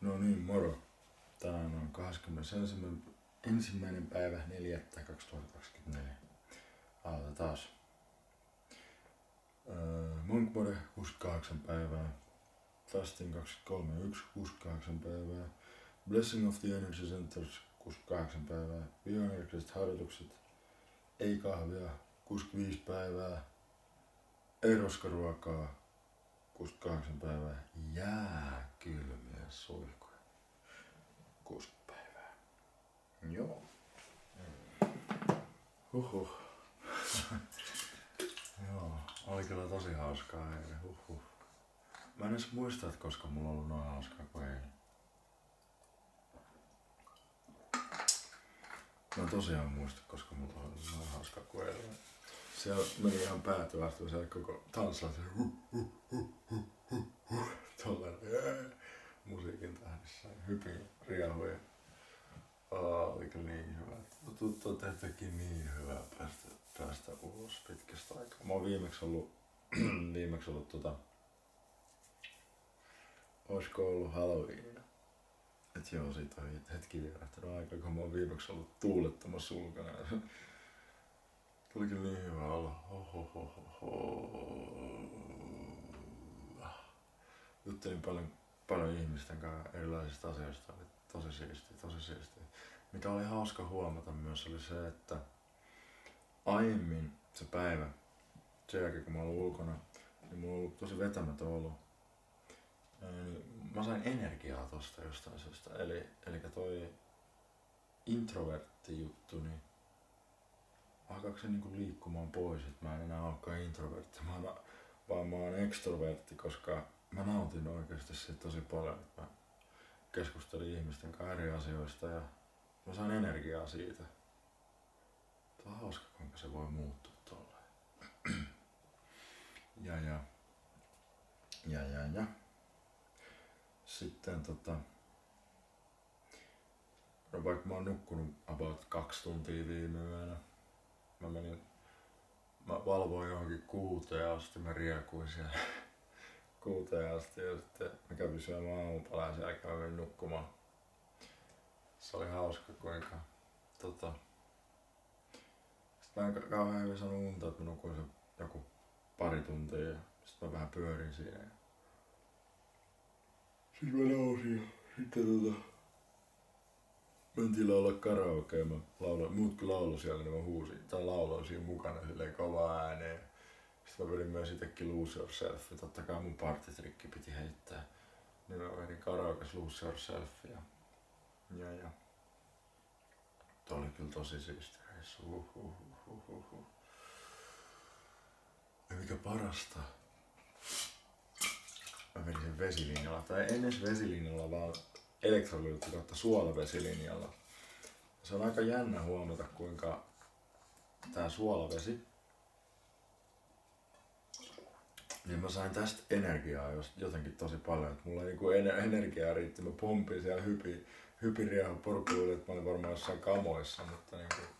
No niin, moro. Tänään on 21. päivä 4.2024. Aloitetaan taas. Monkmode 68 päivää. Fasting 23.1 68 päivää. Blessing of the Energy Centers 68 päivää. Bioenergiset harjoitukset. Ei kahvia 65 päivää. Ei roskaruokaa 68 päivää. Jääkylmiä suihkuja 60 päivää. Joo. Huhhuh. Joo, oli kyllä tosi hauskaa eilen. Huhhuh. Mä en edes muista, että koska mulla on ollut noin hauskaa kuin eilen. Mä en tosiaan muista, koska mulla on ollut noin hauskaa kuin eilen. Siellä meni ihan päätyä asti, siellä koko tanssasi tolleen musiikin tähdissä, hypin riehuja. Oli kyllä niin hyvä. Tuttu on tehtäkin niin hyvä päästä ulos pitkästä aikaa. Mä oon viimeksi ollut oisko ollut Halloween? Et joo, siitä on hetki vierähtänyt aikaa, kun mä oon viimeksi ollut tuulettomassa ulkona. Tuli kyllä niin hyvä olla. Juttelin paljon ihmisten kanssa erilaisista asioista. Oli tosi siistiä. Mikä oli hauska huomata myös oli se, että aiemmin se päivä, sen jälkeen kun mä olin ulkona, niin mulla on ollut tosi vetämätön olo. Mä sain energiaa tosta jostain syystä. Eli toi introvertti juttu, niin alkaako se niinku liikkumaan pois, että mä en enää olekaan introvertti, vaan mä oon extrovertti, koska mä nautin oikeasti siitä tosi paljon, että mä keskustelin ihmisten kanssa eri asioista ja mä sain energiaa siitä. Tuo on hauska, kuinka se voi muuttua tolleen. Ja. Sitten no vaikka mä oon nukkunut about 2 tuntia viime yönä. Mä valvoin johonkin 6 asti, mä riekuin siellä 6 asti ja sitten mä kävin syömään aamupalaa ja sen jälkeen mä menin nukkumaan. Se oli hauska kuinka sitten mä en kauhean hyvin saanut unta, että mä nukuin sen joku 2 tuntia ja sitten mä vähän pyörin siinä. Sitten mä nousin ja sitten mentiin laulaa karaokea, muutkin laulu siellä, niin mä huusin, tai lauloin siinä mukana silleen kovaa ääneen. Sitten mä vedin myös itekin Lose Yourself, ja totta kai mun partitrikki piti heittää. Niin mä vedin karaokes Lose Yourself ja. Tuo oli kyllä tosi siisti reissu. Ja mikä parasta? Mä vedin sen vesilinjalla, tai en edes vesilinjalla, vaan elektrolyytti kautta suolavesilinjalla. Se on aika jännä huomata, kuinka tää suolavesi, niin mä sain tästä energiaa jotenkin tosi paljon, että mulla niinku energiaa riitti, mä pompin siellä hypin riehu porkuille, että mä olin varmaan jossain kamoissa, mutta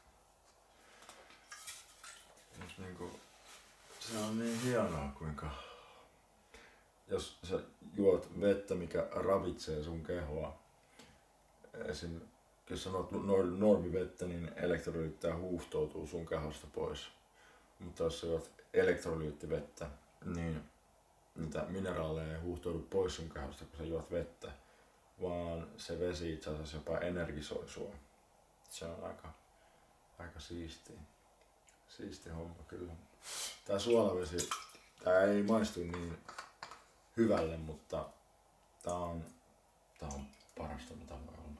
se on niin hienoa, kuinka jos sä juot vettä, mikä ravitsee sun kehoa, esim. Jos sanot normivettä, niin elektrolyyttejä huuhtoutuu sun kehosta pois. Mutta jos sä juot elektrolyyttivettä, niin niitä mineraaleja ei huuhtoudu pois sun kehosta, kun sä juot vettä, vaan se vesi itse asiassa jopa energisoi sua. Se on aika siisti homma kyllä. Tää suolavesi, tää ei maistu niin hyvälle, mutta tää on parasta mitä voi olla.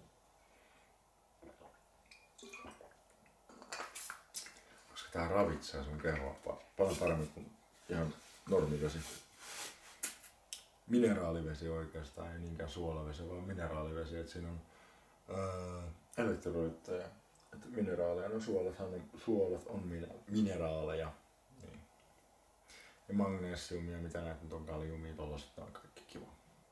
Koska tää ravitsee sun kehoa paljon paremmin kuin ihan normivesi. Mineraalivesi oikeastaan, ei niinkään suolavesi, vaan mineraalivesi, että siinä on elektrolyyttejä. Että mineraaleja, no suolat on mineraaleja. Niin. Ja magnesiumia, mitä näitä nyt on, kaliumia, tollaset, on kaikki kiva.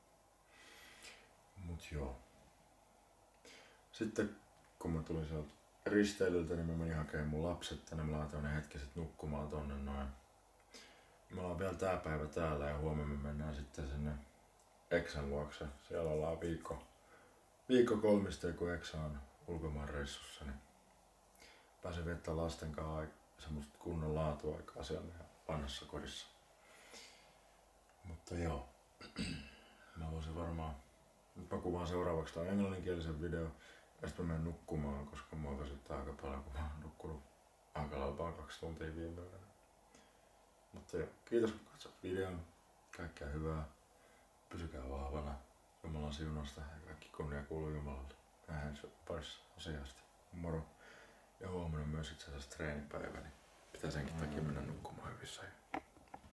Mut joo. Sitten kun mä tulin sieltä risteilyltä, niin mä menin hakemaan mun lapset tänne, mä laitoin ne hetki sit nukkumaan tonne noin. Me ollaan vielä tää päivä täällä ja huomenna me mennään sitten sinne Eksän luokse. Siellä ollaan viikko 3, kun Eksä on ulkomaan reissussa, niin pääsen viettää lasten kanssa semmoista kunnon laatuaikaa siellä meidän vanhassa kodissa. Mutta joo, mä voisin varmaan, nyt mä kuvaan seuraavaksi tämän englanninkielisen video ja sitten mä menen nukkumaan, koska mua väsyttää aika paljon, kun mä oon nukkunut aika lailla 2 tuntia viime yönä. Mutta joo, kiitos kun katsot videon, kaikkea hyvää, pysykää vahvana, Jumalan siunasta ja kaikki kunnia kuuluu Jumalalle. Nähdään parissa asiasta. Moro. Ja huomenna myös itse asiassa treenipäivä, niin pitää senkin takia mennä nukkumaan hyvissä.